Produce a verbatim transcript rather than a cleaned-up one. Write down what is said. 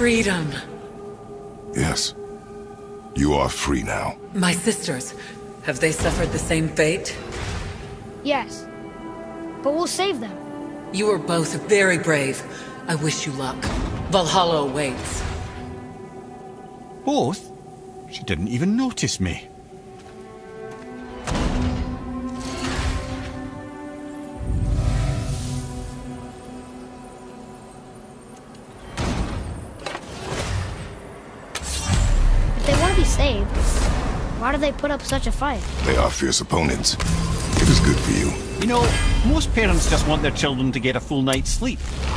freedom. Yes. You are free now. My sisters, have they suffered the same fate? Yes. But we'll save them. You are both very brave. I wish you luck. Valhalla awaits. Both? She didn't even notice me. If they want to be saved, why do they put up such a fight? They are fierce opponents. It is good for you. You know, most parents just want their children to get a full night's sleep.